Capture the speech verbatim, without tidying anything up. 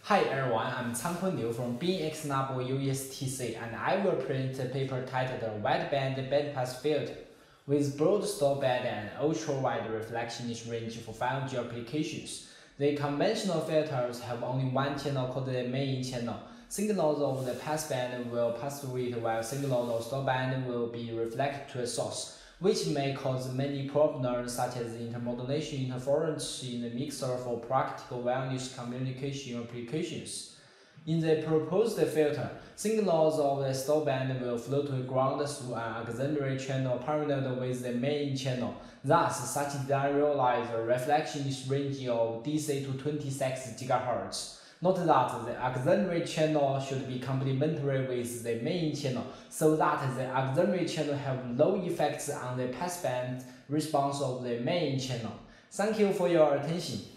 Hi everyone, I'm Cangkun Liu from B X N U E S T C and I will present a paper titled Wideband Bandpass Filter with broad stopband and ultra-wide reflection range for five G applications. The conventional filters have only one channel called the main channel. Signals of the passband will pass through it while signals of stopband will be reflected to a source, which may cause many problems such as intermodulation interference in the mixer for practical wireless communication applications. In the proposed filter, signals of the stopband will flow to the ground through an auxiliary channel parallel with the main channel. Thus, such design realizes a reflection range of D C to twenty-six gigahertz. Note that the auxiliary channel should be complementary with the main channel, so that the auxiliary channel have low effects on the passband response of the main channel. Thank you for your attention.